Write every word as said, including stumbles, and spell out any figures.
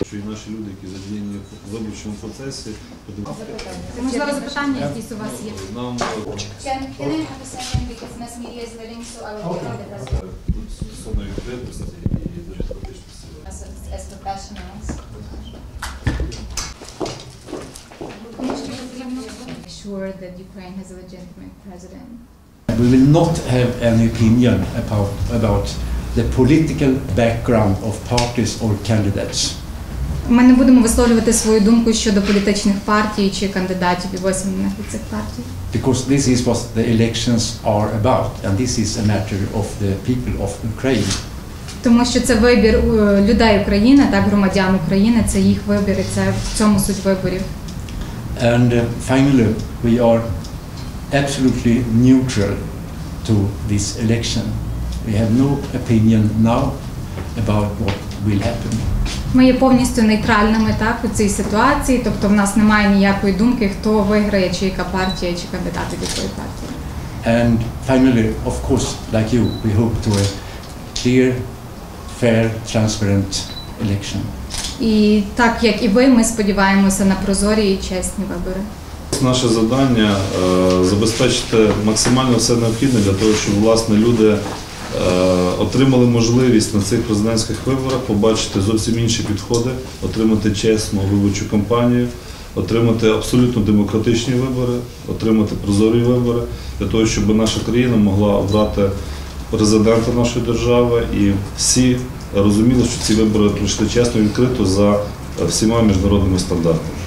що і наші люди, які задіяні в виборчому процесі, Можливо, запитання якісь у вас є? нам Can, can I have a second because mass media is letting so I will get on the president тут стосовно відкритості і демократичності. as, as professionals. Sure that Ukraine has a legitimate president. We will not have any opinion about, about the political background of parties or candidates. Ми не будемо висловлювати свою думку щодо політичних партій чи кандидатів і висунених від цих партій. Because this is what the elections are about, and this is a matter of the people of Ukraine. Тому що це вибір е, людей України, так, громадян України, це їх вибір, і це в цьому суть виборів. And uh, finally, we are absolutely neutral to this election. We have no opinion now about what will happen. Ми є повністю нейтральними, так, у цій ситуації, тобто в нас немає ніякої думки, хто виграє, чи яка партія, чи кандидати від тої партії. And finally, of course, like you, we hope to a clear, fair, transparent election. І так, як і ви, ми сподіваємося на прозорі і чесні вибори. Наше завдання е, забезпечити максимально все необхідне для того, щоб власне люди е, отримали можливість на цих президентських виборах побачити зовсім інші підходи, отримати чесну виборчу кампанію, отримати абсолютно демократичні вибори, отримати прозорі вибори, для того, щоб наша країна могла обрати президента нашої держави і всі розуміли, що ці вибори пройшли чесно і відкрито за всіма міжнародними стандартами.